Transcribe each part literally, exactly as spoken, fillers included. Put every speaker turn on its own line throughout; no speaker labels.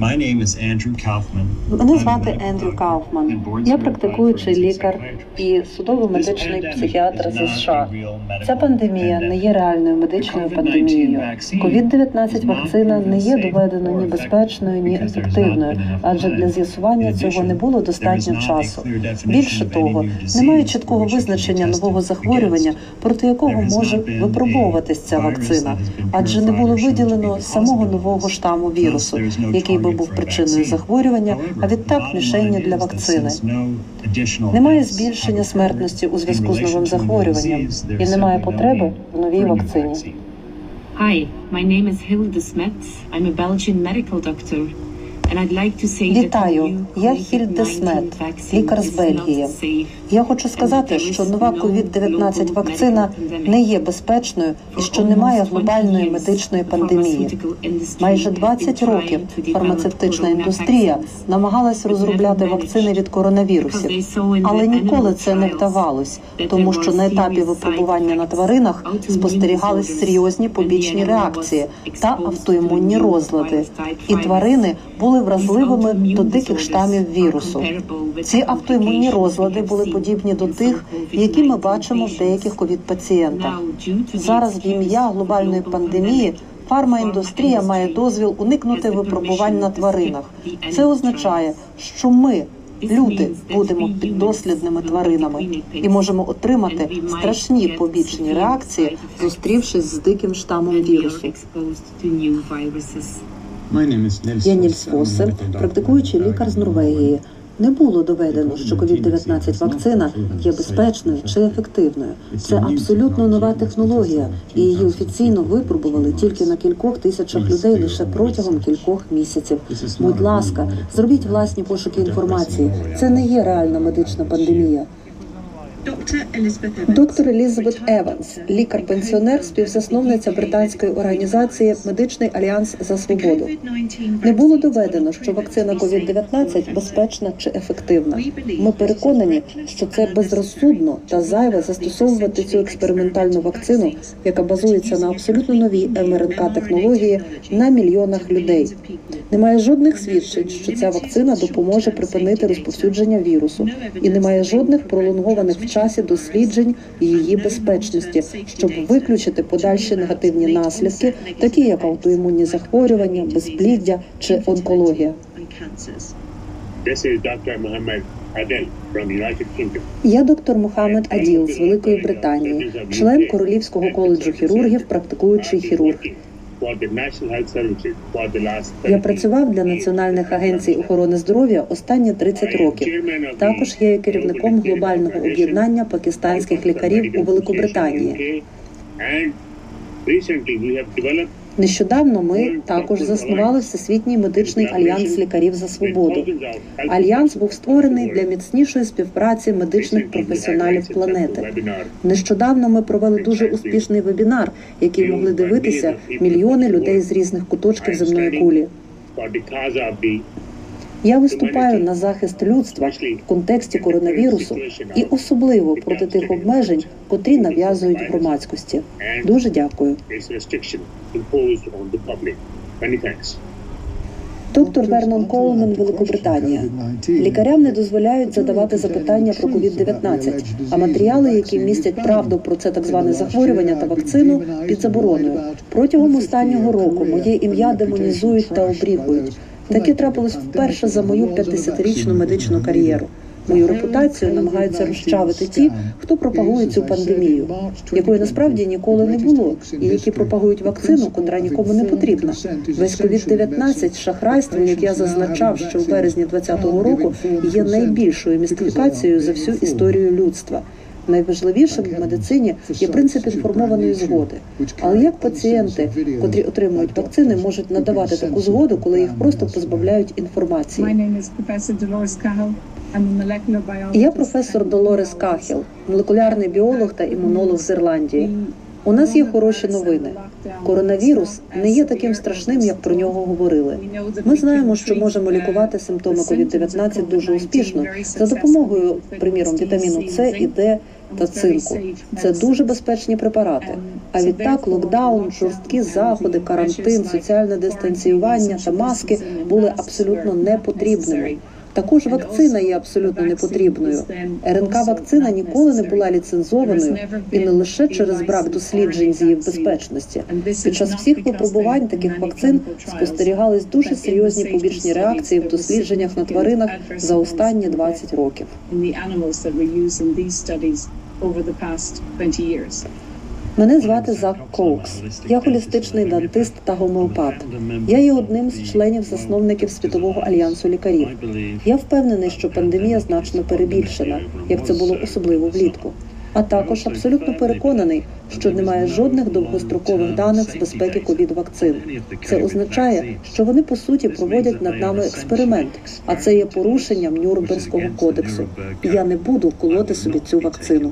Мене звати Ендрю Кауфман. Я практикуючий лікар і судово-медичний психіатр зі США. Ця пандемія не є реальною медичною пандемією. ковід дев'ятнадцять вакцина не є доведено ні безпечною, ні ефективною, адже для з'ясування цього не було достатньо часу. Більше того, немає чіткого визначення нового захворювання, проти якого може випробовуватись ця вакцина, адже не було виділено самого нового штаму вірусу, який би був причиною захворювання, а відтак мішення для вакцини. Немає збільшення смертності у зв'язку з новим захворюванням і немає потреби в новій вакцині.
Hi, my name is Hilde Smets. I'm a Belgian medical doctor.
Вітаю, я Хільде Смет, лікар з Бельгії. Я хочу сказати, що нова ковід дев'ятнадцять вакцина не є безпечною і що немає глобальної медичної пандемії. Майже двадцять років фармацевтична індустрія намагалась розробляти вакцини від коронавірусів, але ніколи це не вдавалось, тому що на етапі випробування на тваринах спостерігались серйозні побічні реакції та автоімунні розлади, і тварини були вразливими до диких штамів вірусу. Ці автоімунні розлади були подібні до тих, які ми бачимо в деяких ковід-пацієнтах. Зараз в ім'я глобальної пандемії фармаіндустрія має дозвіл уникнути випробувань на тваринах. Це означає, що ми, люди, будемо піддослідними тваринами і можемо отримати страшні побічні реакції, зустрівшись з диким штамом вірусу. Я Нільс Фоссе, практикуючий лікар з Норвегії. Не було доведено, що ковід дев'ятнадцять вакцина є безпечною чи ефективною. Це абсолютно нова технологія, і її офіційно випробували тільки на кількох тисячах людей лише протягом кількох місяців. Будь ласка, зробіть власні пошуки інформації. Це не є реальна медична пандемія. Доктор Елізабет Еванс, лікар-пенсіонер, співзасновниця британської організації «Медичний альянс за свободу». Не було доведено, що вакцина ковід дев'ятнадцять безпечна чи ефективна. Ми переконані, що це безрозсудно та зайве застосовувати цю експериментальну вакцину, яка базується на абсолютно новій ем ар ен ка-технології, на мільйонах людей. Немає жодних свідчень, що ця вакцина допоможе припинити розповсюдження вірусу, і немає жодних пролонгованих в часі досліджень її безпечності, щоб виключити подальші негативні наслідки, такі як аутоімунні захворювання, безпліддя чи онкологія. Я доктор Мохаммед Аділ з Великої Британії, член Королівського коледжу хірургів, практикуючий хірург. Я працював для національних агенцій охорони здоров'я останні тридцять років. Також я є керівником глобального об'єднання пакистанських лікарів у Великобританії. Нещодавно ми також заснували Всесвітній медичний альянс лікарів за свободу. Альянс був створений для міцнішої співпраці медичних професіоналів планети. Нещодавно ми провели дуже успішний вебінар, який могли дивитися мільйони людей з різних куточків земної кулі. Я виступаю на захист людства в контексті коронавірусу і особливо проти тих обмежень, котрі нав'язують громадськості. Дуже дякую. Доктор Вернон Колмен, Великобританія. Лікарям не дозволяють задавати запитання про ковід дев'ятнадцять, а матеріали, які містять правду про це так зване захворювання та вакцину, під забороною. Протягом останнього року моє ім'я демонізують та обріхують. Таке трапилось вперше за мою п'ятдесятирічну медичну кар'єру. Мою репутацію намагаються розчавити ті, хто пропагує цю пандемію, якої насправді ніколи не було, і які пропагують вакцину, котра нікому не потрібна. Весь ковід дев'ятнадцять шахрайством, як я зазначав, що в березні двадцятого року, є найбільшою містифікацією за всю історію людства. Найважливішим в медицині є принцип інформованої згоди. Але як пацієнти, котрі отримують вакцини, можуть надавати таку згоду, коли їх просто позбавляють інформації? Я професор Долорес Кахіл, молекулярний біолог та імунолог з Ірландії. У нас є хороші новини. Коронавірус не є таким страшним, як про нього говорили. Ми знаємо, що можемо лікувати симптоми ковід дев'ятнадцять дуже успішно за допомогою, приміром, вітаміну С і Д, та цинку. Це дуже безпечні препарати. А відтак локдаун, жорсткі заходи, карантин, соціальне дистанціювання та маски були абсолютно непотрібними. Також вакцина є абсолютно непотрібною. ер ен ка-вакцина ніколи не була ліцензованою, і не лише через брак досліджень з її безпечності. Під час всіх випробувань таких вакцин спостерігались дуже серйозні побічні реакції в дослідженнях на тваринах за останні двадцять років. Мене звати Зак Коукс. Я холістичний дантист та гомеопат. Я є одним з членів-засновників Світового альянсу лікарів. Я впевнений, що пандемія значно перебільшена, як це було особливо влітку. А також абсолютно переконаний, що немає жодних довгострокових даних з безпеки ковід-вакцин. Це означає, що вони, по суті, проводять над нами експеримент, а це є порушенням Нюрнберзького кодексу. І я не буду колоти собі цю вакцину.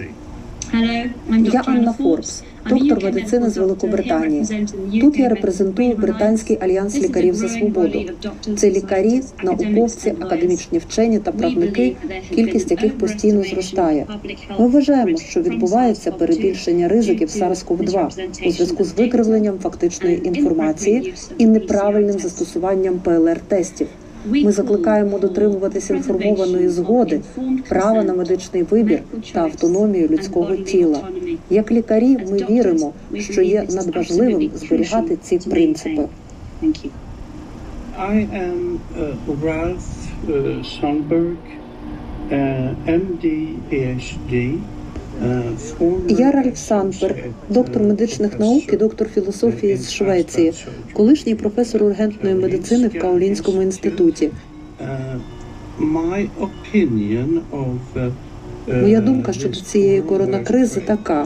Я Анна Форбс, доктор медицини з Великобританії. Тут я репрезентую Британський альянс лікарів за свободу. Це лікарі, науковці, академічні вчені та правники, кількість яких постійно зростає. Ми вважаємо, що відбувається перебільшення ризиків сарс ков два у зв'язку з викривленням фактичної інформації і неправильним застосуванням пе ел ар-тестів. Ми закликаємо дотримуватись інформованої згоди, права на медичний вибір та автономію людського тіла. Як лікарі ми віримо, що є надважливим зберігати ці принципи.
I am uh, Ralph uh, Sandberg, uh, ем ді, пі ейч ді.
Я Ральф Сандберг, доктор медичних наук і доктор філософії з Швеції, колишній професор ургентної медицини в Каолінському інституті. Моя думка щодо цієї коронакризи така.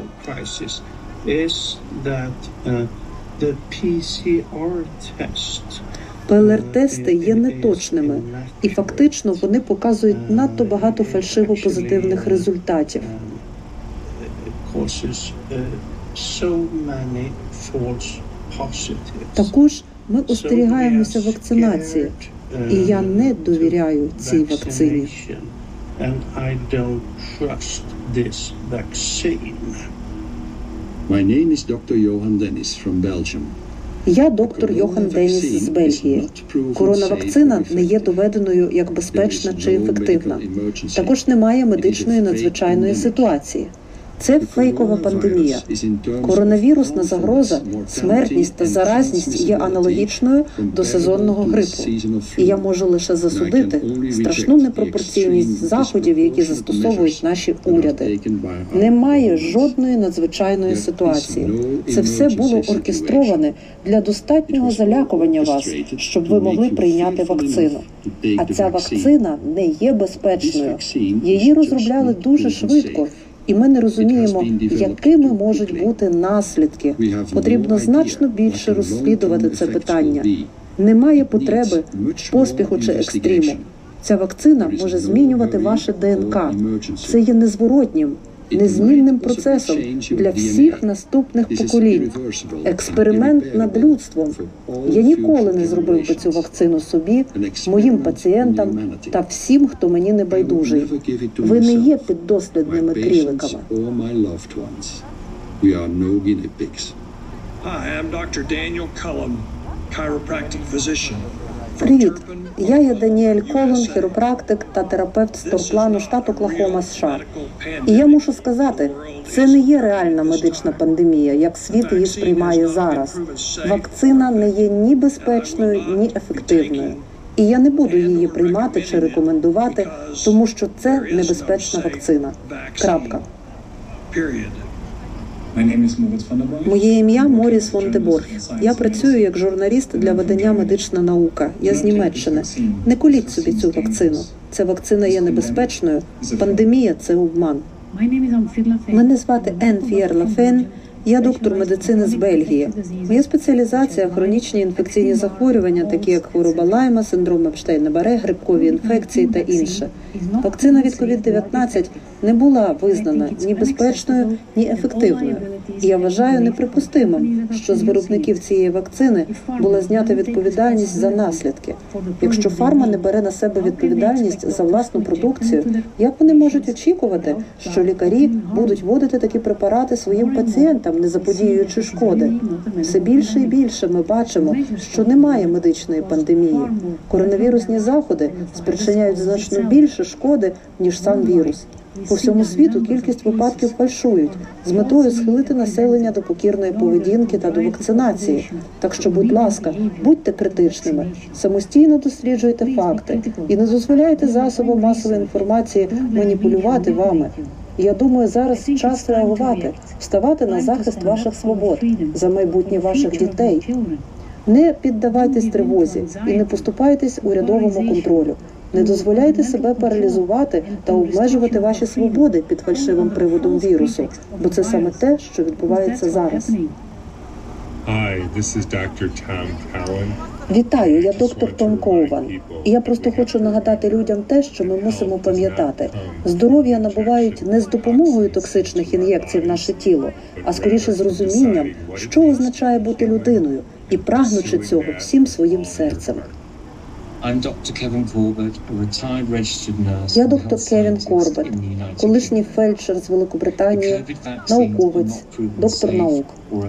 пе ел ар-тести є неточними, і фактично вони показують надто багато фальшиво-позитивних результатів. Також ми остерігаємося вакцинації, і я не довіряю цій вакцині.
My name is доктор Johan Dennis from Belgium.
Я доктор Йохан Деніс з Бельгії. Коронавакцина не є доведеною як безпечна чи ефективна. Також немає медичної надзвичайної ситуації. Це фейкова пандемія. Коронавірусна загроза, смертність та заразність є аналогічною до сезонного грипу. І я можу лише засудити страшну непропорційність заходів, які застосовують наші уряди. Немає жодної надзвичайної ситуації. Це все було оркестроване для достатнього залякування вас, щоб ви могли прийняти вакцину. А ця вакцина не є безпечною. Її розробляли дуже швидко. І ми не розуміємо, якими можуть бути наслідки. Потрібно значно більше розслідувати це питання. Немає потреби поспіху чи екстриму. Ця вакцина може змінювати ваше де ен ка. Це є незворотнім, незмінним процесом для всіх наступних поколінь. Експеримент над людством. Я ніколи не зробив би цю вакцину собі, моїм пацієнтам та всім, хто мені не байдужий. Ви не є піддослідними кріликами. Привіт, я є Даніель Колон, хіропрактик та терапевт з Торплану, штат Оклахома, США. І я мушу сказати, це не є реальна медична пандемія, як світ її сприймає зараз. Вакцина не є ні безпечною, ні ефективною. І я не буду її приймати чи рекомендувати, тому що це небезпечна вакцина. Крапка. Моє ім'я Моріс фон де Борг. Я працюю як журналіст для видання «Медична наука». Я з Німеччини. Не коліть собі цю вакцину. Ця вакцина є небезпечною. Пандемія – це обман. Мене звати Ен Ф'єр Лафен. Я доктор медицини з Бельгії. Моя спеціалізація – хронічні інфекційні захворювання, такі як хвороба Лайма, синдром Епштейна-Барре, грибкові інфекції та інше. Вакцина від ковід дев'ятнадцять не була визнана ні безпечною, ні ефективною. І я вважаю неприпустимим, що з виробників цієї вакцини була знята відповідальність за наслідки. Якщо фарма не бере на себе відповідальність за власну продукцію, як вони можуть очікувати, що лікарі будуть вводити такі препарати своїм пацієнтам, не заподіюючи шкоди? Все більше і більше ми бачимо, що немає медичної пандемії. Коронавірусні заходи спричиняють значно більше шкоди, ніж сам вірус. По всьому світу кількість випадків фальшують з метою схилити населення до покірної поведінки та до вакцинації. Так що, будь ласка, будьте критичними, самостійно досліджуйте факти і не дозволяйте засобам масової інформації маніпулювати вами. Я думаю, зараз час реагувати, вставати на захист ваших свобод, за майбутнє ваших дітей. Не піддавайтесь тривозі і не поступайтесь урядовому контролю. Не дозволяйте себе паралізувати та обмежувати ваші свободи під фальшивим приводом вірусу, бо це саме те, що відбувається зараз.
Hi, this is доктор Tom Cowan.
Вітаю, я доктор Том Коуван. І я просто хочу нагадати людям те, що ми мусимо пам'ятати. Здоров'я набувають не з допомогою токсичних ін'єкцій в наше тіло, а скоріше з розумінням, що означає бути людиною, і прагнучи цього всім своїм серцем. Я доктор Кевін Корбет, колишній фельдшер з Великобританії, науковець, доктор наук.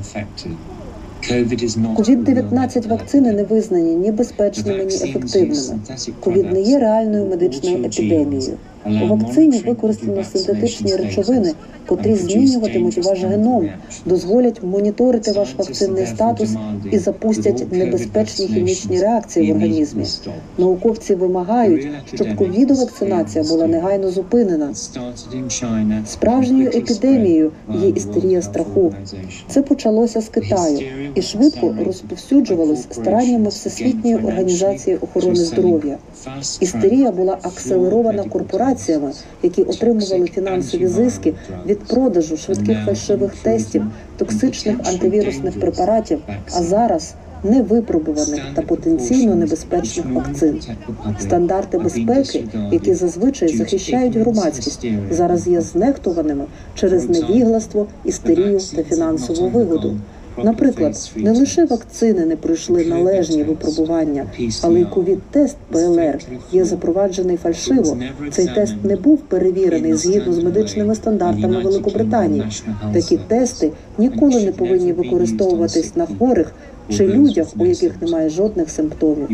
ковід дев'ятнадцять вакцини не визнані ні безпечними, ні ефективними. ковід не є реальною медичною епідемією. У вакцині використано синтетичні речовини, котрі змінюватимуть ваш геном, дозволять моніторити ваш вакцинний статус і запустять небезпечні хімічні реакції в організмі. Науковці вимагають, щоб ковід-вакцинація була негайно зупинена. Справжньою епідемією є істерія страху. Це почалося з Китаю і швидко розповсюджувалось стараннями Всесвітньої організації охорони здоров'я. Істерія була акселерована корпораціями, які отримували фінансові зиски від продажу швидких фальшивих тестів, токсичних антивірусних препаратів, а зараз невипробуваних та потенційно небезпечних вакцин. Стандарти безпеки, які зазвичай захищають громадськість, зараз є знехтуваними через невігластво, істерію та фінансову вигоду. Наприклад, не лише вакцини не пройшли належні випробування, але й ковід-тест Пе Ел Ер є запроваджений фальшиво. Цей тест не був перевірений згідно з медичними стандартами Великобританії. Такі тести ніколи не повинні використовуватись на хворих чи людях, у яких немає жодних симптомів.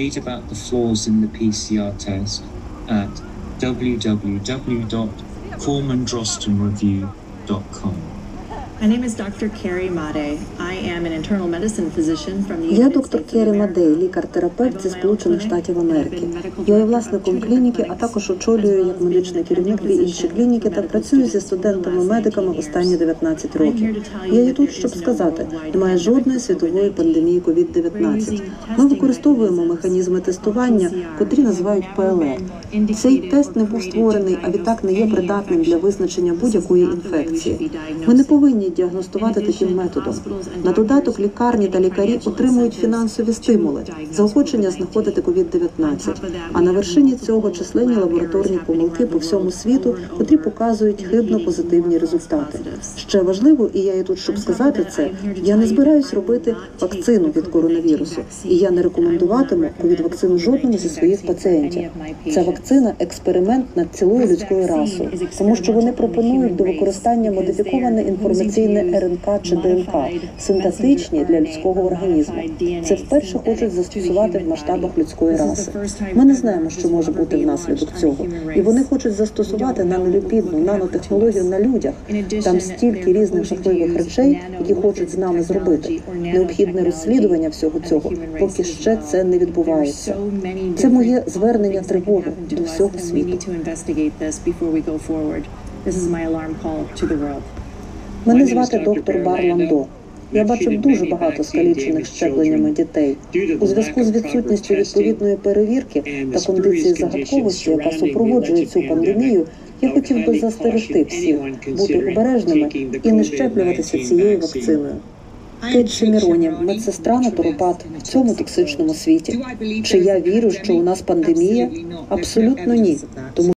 дабл ю дабл ю дабл ю крапка Coleman Drosten Review крапка ком.
My name is доктор Carrie Madej. I am an internal medicine physician from the
Я
United
доктор
States of
Керрі
America.
Мадей, лікар-терапевт зі Сполучених Штатів Америки. Я є власником клініки, а також очолюю як медичний керівник дві інші клініки та працюю зі студентами-медиками останні дев'ятнадцять років. Я є тут, щоб сказати, немає жодної світової пандемії ковід дев'ятнадцять. Ми використовуємо механізми тестування, котрі називають Пе Ел Ер. Цей тест не був створений, а відтак не є придатним для визначення будь-якої інфекції. Ми не повинні діагностувати таким методом. На додаток лікарні та лікарі отримують фінансові стимули, заохочення знаходити ковід дев'ятнадцять. А на вершині цього численні лабораторні помилки по всьому світу, котрі показують хибно позитивні результати. Ще важливо, і я є тут, щоб сказати це, я не збираюсь робити вакцину від коронавірусу. І я не рекомендуватиму ковід-вакцину жодному зі своїх пацієнтів. Ця вакцина – експеримент над цілою людською расою, тому що вони пропонують до використання модифіковане інформаційне Ер Ен Ка чи Де Ен Ка, синтетичні для людського організму. Це вперше хочуть застосувати в масштабах людської раси. Ми не знаємо, що може бути внаслідок цього. І вони хочуть застосувати наноліпідну, нанотехнологію на людях. Там стільки різних жахливих речей, які хочуть з нами зробити. Необхідне розслідування всього цього, поки ще це не відбувається. Це моє звернення тривоги до всього світу. Мене звати доктор Бар Ландо. Я бачив дуже багато скалічених щепленнями дітей. У зв'язку з відсутністю відповідної перевірки та кондиції загадковості, яка супроводжує цю пандемію, я хотів би застерегти всіх бути обережними і не щеплюватися цією вакциною. Кейт Шеміроні, медсестра натуропат в цьому токсичному світі. Чи я вірю, що у нас пандемія? Абсолютно ні. Тому